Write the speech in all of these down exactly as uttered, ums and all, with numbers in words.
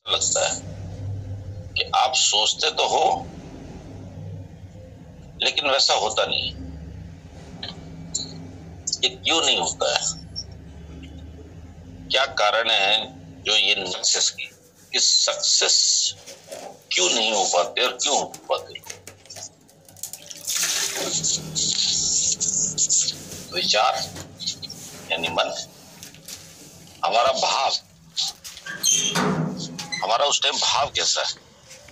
लगता है कि आप सोचते तो हो लेकिन वैसा होता नहीं है। ये क्यों नहीं होता है? क्या कारण है जो ये सक्सेस की इस सक्सेस क्यों नहीं हो पाते और क्यों हो पाते? विचार यानी मन, हमारा भाव, हमारा उस टाइम भाव कैसा है,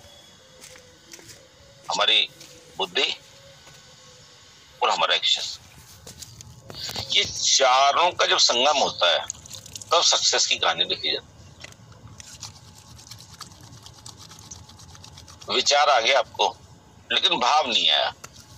हमारी बुद्धि और हमारा एक्शन, ये चारों का जब संगम होता है तब सक्सेस की कहानी लिखी जाती है। विचार आ गया आपको लेकिन भाव नहीं आया।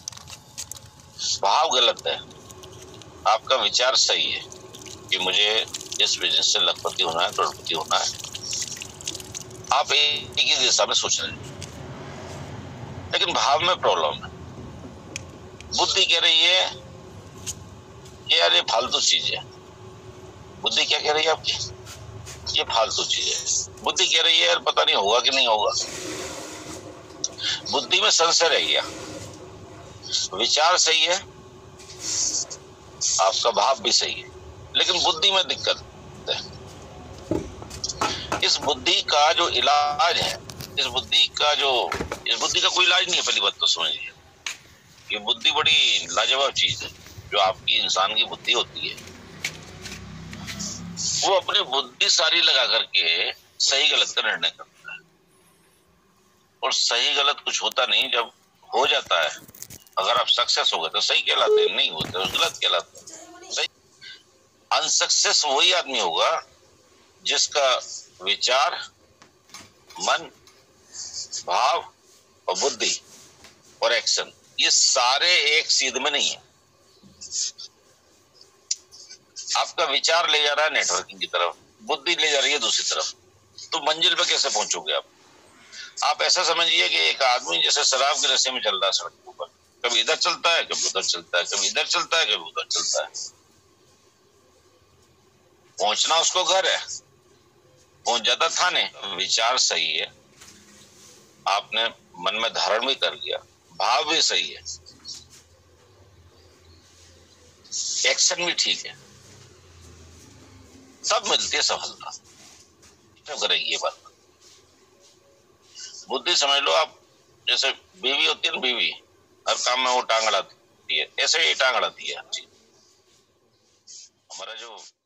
भाव गलत है, आपका विचार सही है कि मुझे इस बिजनेस से लखपति होना है, करोड़पति होना है। आप एक ही दिशा में सोच रहे हैं लेकिन भाव में प्रॉब्लम है। बुद्धि कह रही है कि यार ये फालतू चीज है। बुद्धि क्या कह रही है आपकी? ये फालतू चीज है। बुद्धि कह रही है यार पता नहीं होगा कि नहीं होगा। बुद्धि में संशय रह गया। विचार सही है, आपका भाव भी सही है, लेकिन बुद्धि में दिक्कत है। इस बुद्धि का जो इलाज है, इस बुद्धि का जो इस बुद्धि का कोई इलाज नहीं है। पहली बात तो समझिए, ये बुद्धि बड़ी लाजवाब चीज है। जो आपकी इंसान की बुद्धि होती है वो अपनी बुद्धि सारी लगा करके सही गलत का निर्णय करता है, और सही गलत कुछ होता नहीं। जब हो जाता है, अगर आप सक्सेस हो गए तो सही कहलाते हैं, नहीं होते तो गलत कहलाते हैं। सही अनसक्सेस वही आदमी होगा जिसका विचार, मन, भाव और बुद्धि और एक्शन ये सारे एक सीध में नहीं है। आपका विचार ले जा रहा है नेटवर्किंग की तरफ, बुद्धि ले जा रही है दूसरी तरफ, तो मंजिल पे कैसे पहुंचोगे आप? आप ऐसा समझिए कि एक आदमी जैसे शराब के नशे में चल रहा है सड़क के ऊपर, कभी इधर चलता है, कभी उधर चलता है, कभी इधर चलता है, कभी उधर चलता है। पहुंचना उसको घर है, पहुंच जाता थाने। विचार सही है, आपने मन में धारण भी कर लिया, भाव भी सही है, एक्शन भी ठीक है, सब मिलती है सफलता। क्यों करेगी ये बात? बुद्धि समझ लो आप, जैसे बीवी होती है ना, बीवी हर काम में वो टांग अड़ाती है, ऐसे ही टांग अड़ाती है। हमारा जो